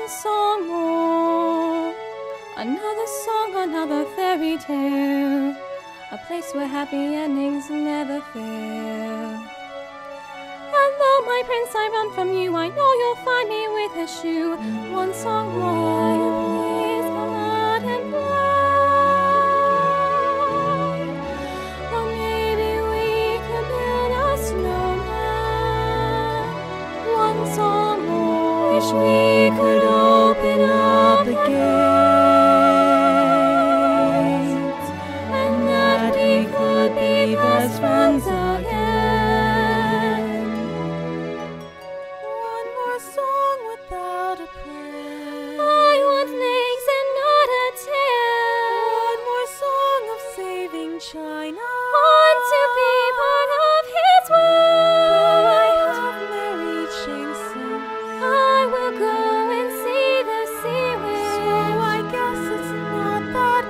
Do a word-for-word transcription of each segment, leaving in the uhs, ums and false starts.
Another song more, another song, another fairy tale, a place where happy endings never fail. And though my prince I run from you, I know you'll find me with a shoe. One song more, please come out and play. Or maybe we could build a snowman. One song more, wish we could open up the gates, and that we could be best friends again. One more song without a prayer. I want legs and not a tail. One more song of saving China. Want to be part of his world. I have married Shang Tsung. I will go and see the sea whale. So I guess it's not that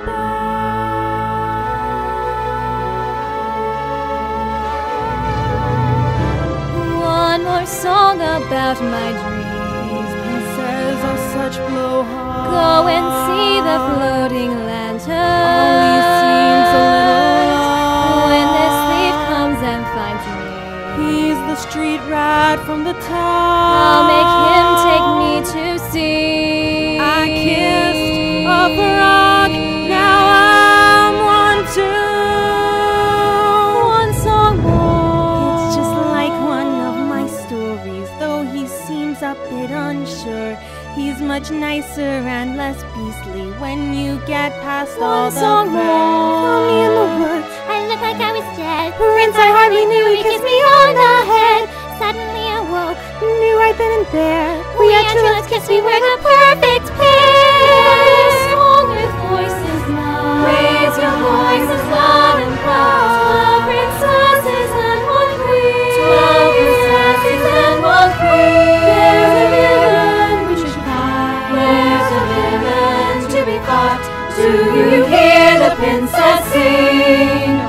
bad. One more song about my dreams. Princes are such blowhards. Go and see the floating lantern. Always seems a little odd when this thief comes and finds me. He's the street rat from the town. I'll make him take me to see. I kissed a frog, now I'm one too. One song more. It's just like one of my stories, though he seems a bit unsure. He's much nicer and less beastly when you get past all the song more. Found me in the woods. I looked like I was dead. Prince I hardly knew, he kissed me on the head. Suddenly awoke. Knew I'd been in bed. We had true love's kiss, we were the perfect pair. Song with voices now. Raise your voices loud and proud. Twelve princesses and one queen. Twelve princesses and one queen. There's a villain we should fight. There's a villain to be fought. Do you hear the princess sing?